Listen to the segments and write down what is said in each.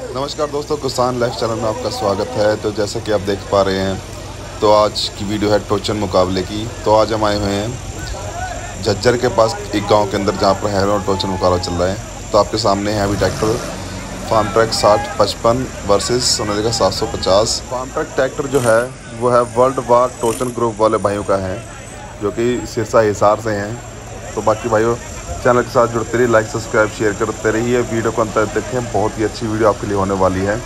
नमस्कार दोस्तों, किसान लाइफ चैनल में आपका स्वागत है। तो जैसे कि आप देख पा रहे हैं, तो आज की वीडियो है टोचन मुकाबले की। तो आज हम आए हुए हैं झज्जर के पास एक गांव के अंदर, जहां पर हैरन और टोचन मुकाबला चल रहा है। तो आपके सामने है अभी tractor farm track 6055 versus Sonalika 750। Farm track tractor जो है वो है वर्ल्ड वार टोचन ग्रुप वाले भाइयों का है, जो कि सिरसा हिसार से हैं। तो बाकी भाइयों, चैनल के साथ जुड़ते रहिए, लाइक सब्सक्राइब शेयर करते रहिए। वीडियो को अंत तक देखें, बहुत ही अच्छी वीडियो आपके लिए होने वाली है।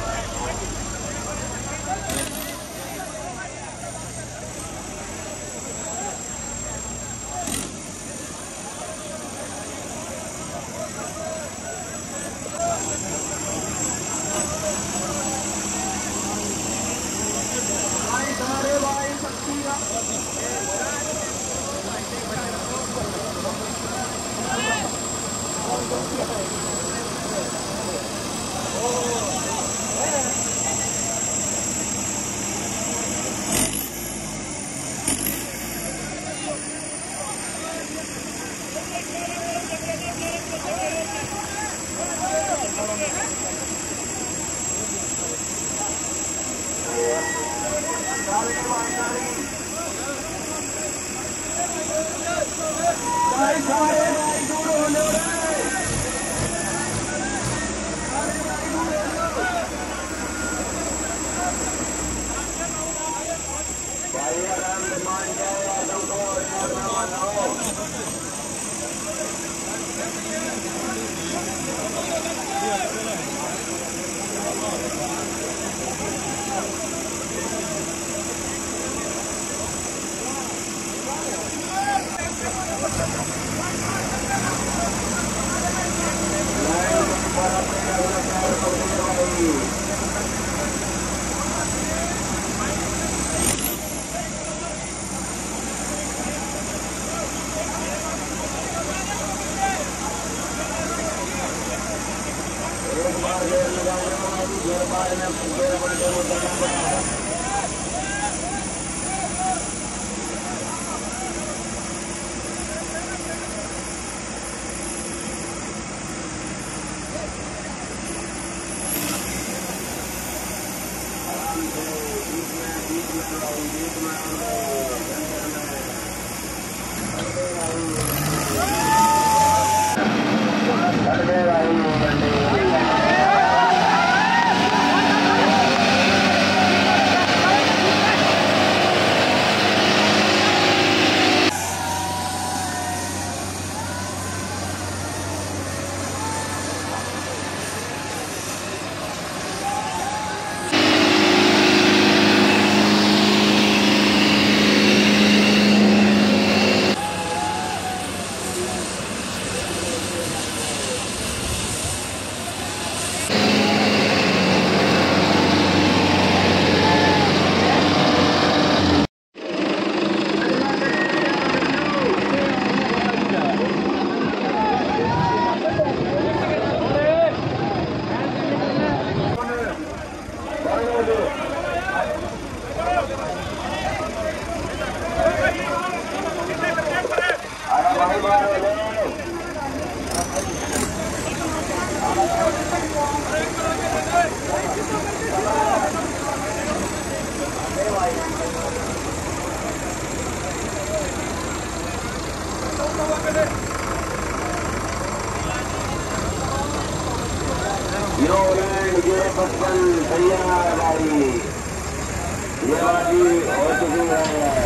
तैयार गाड़ी ये बाजी हो चुकी है।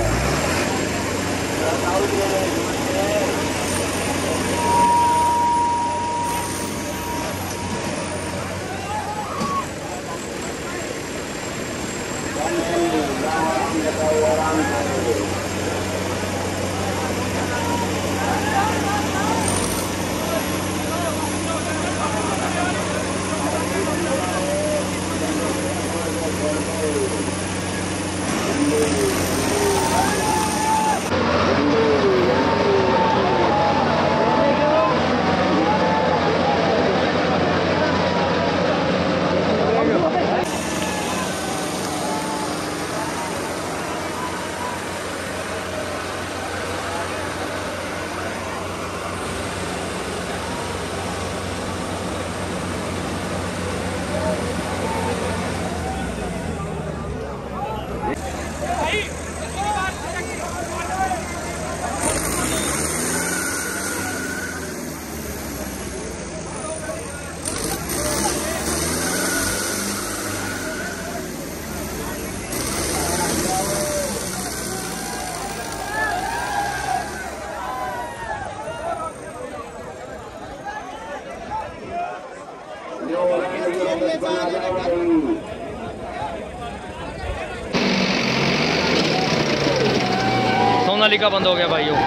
सोनालिका बंद हो गया भाइयों,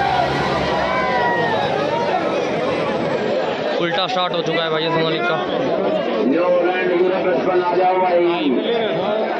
उल्टा स्टार्ट हो चुका है भाई सोनालिका। आ जाओ भाई।